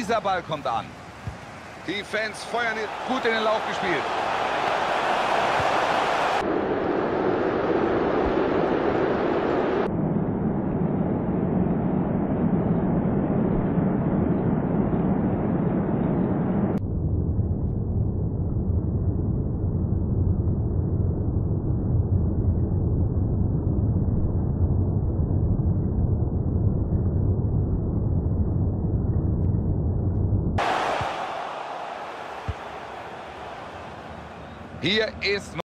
Dieser Ball kommt an. Die Fans feuern gut in den Lauf gespielt. Hier ist